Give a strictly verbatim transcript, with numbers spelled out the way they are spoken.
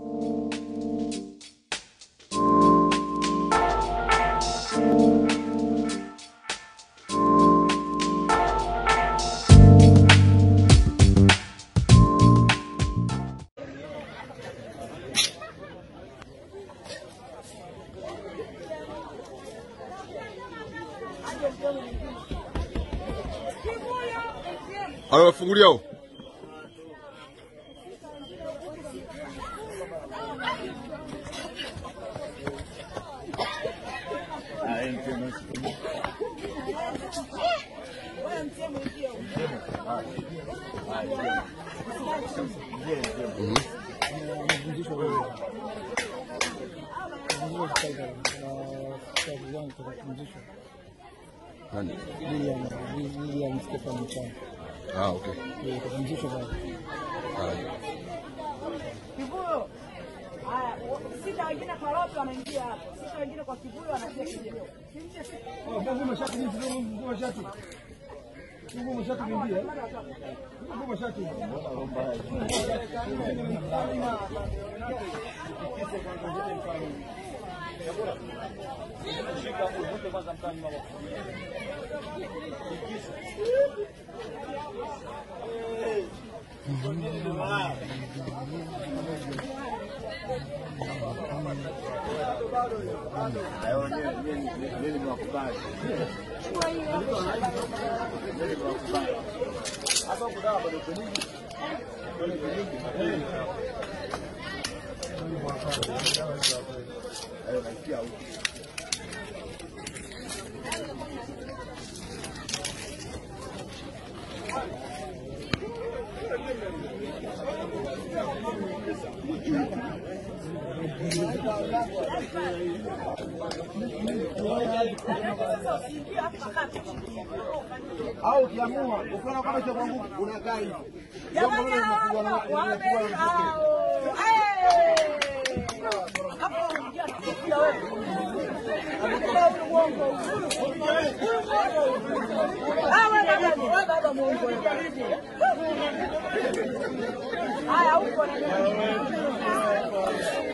Alors, fungulia huo. Nani? William Stefan Mchana. Ah, okay. Ndio kujisho bado. Ah. Kibuyo. Haya, sita wengine kwa roho wanaingia hapo. Sita wengine kwa kibuyo wanatia kibuyo. Oh, Mungu mashati ni ndio Mungu mashati. Mungu mashati ni ndio. Mungu mashati. Ayo nini mwakubali. Nini mwakubali. Hapa kuna bado kwenye. Ayo nasikia huko. Au kiamua ukiona kama cha kwangu unakaa hivi. Jamani unakuwa na unakuwa na hapo unajua tukia wewe. Ah wewe baba, wewe baba Mungu. Haya huko na